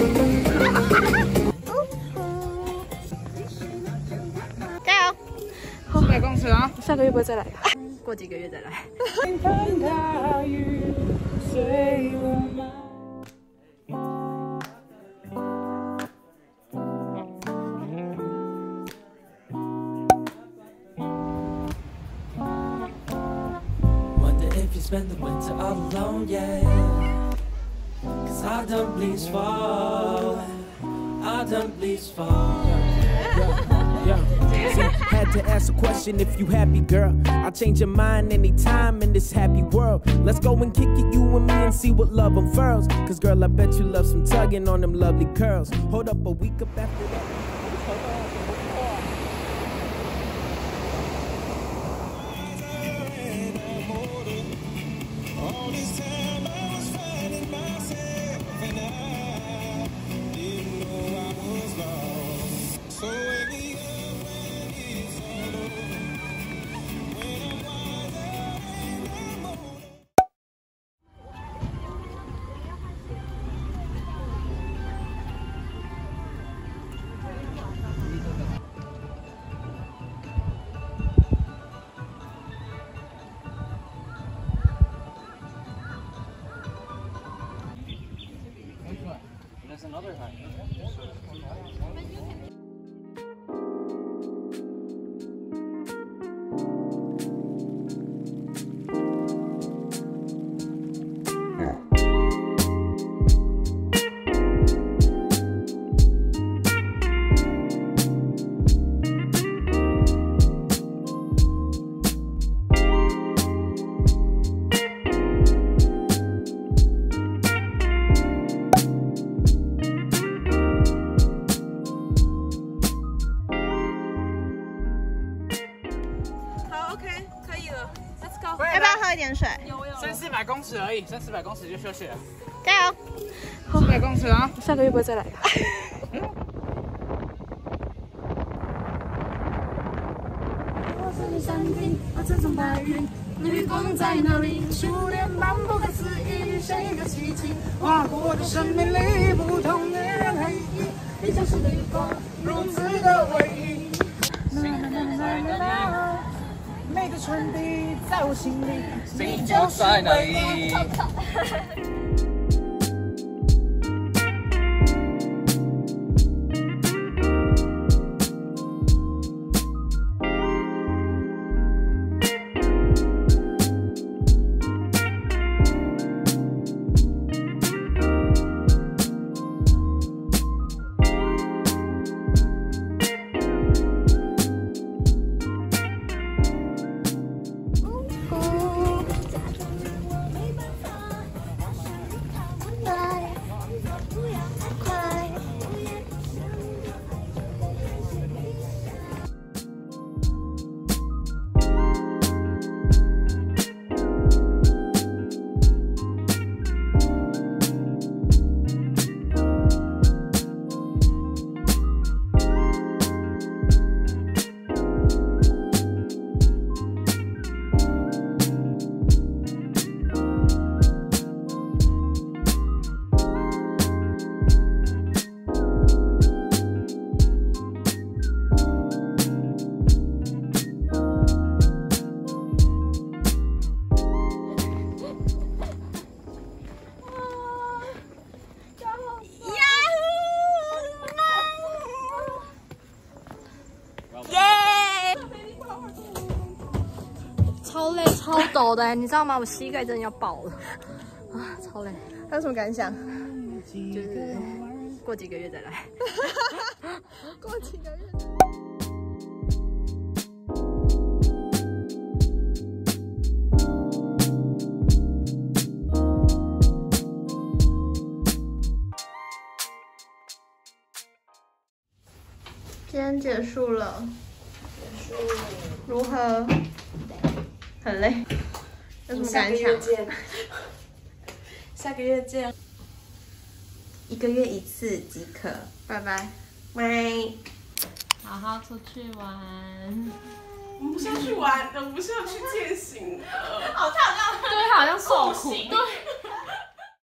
加油！100公尺啊！下个月不会再来，过几个月再来。 Spend the winter all alone, yeah. Cause I don't please fall. I don't please fall. See, had to ask a question if you happy, girl. I'll change your mind anytime in this happy world. Let's go and kick it, you and me, and see what love unfurls. Cause girl, I bet you love some tugging on them lovely curls. Hold up a week up after that. There's another hut. OK， 可以了 ，Let's go。要不要喝一点水 ？300-400公尺而已，300-400公尺就休息了。 加油！100公尺啊！下个月不会再来。 女工在哪里？初恋漫不可思议，谁的奇迹？划过我的生命里，不同的人黑衣，你就是女工，如此的唯一。每个春地，在我心里，你就是唯一。 超累超陡的，你知道吗？我膝盖真的要爆了啊，超累。 还有什么感想？ 就是过几个月再来。 过几个月。今天结束了，如何？很累，有什么感想？ 下个月见，1个月1次即可， 拜拜， 拜。 好好出去玩。 我们不是要去玩的，我们是要去践行的。 对，好像受苦。对。